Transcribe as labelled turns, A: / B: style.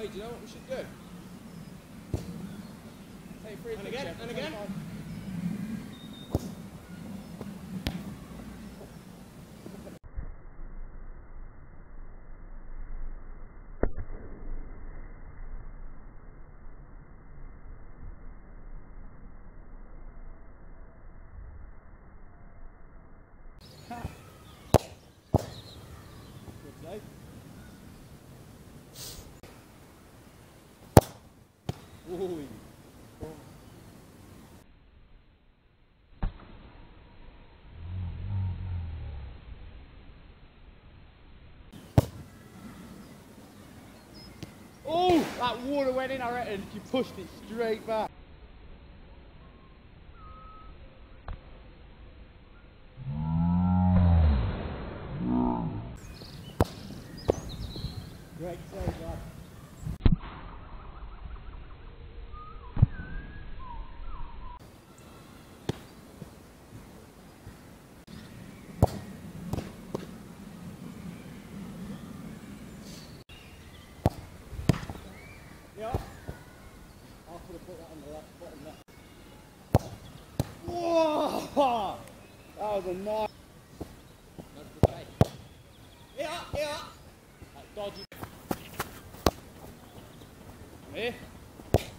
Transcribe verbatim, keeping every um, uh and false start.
A: Hey, do you know what we should do? Take free
B: And again, and again.
A: Ooh. Oh, that water went in, I reckon. You pushed it straight back. Great save, lad.
B: Yeah.
A: I could have put that on the left bottom left.
B: Whoa!
A: That was a nice.
B: That's the play. Yeah, yeah.
A: That dodgy.
B: Here.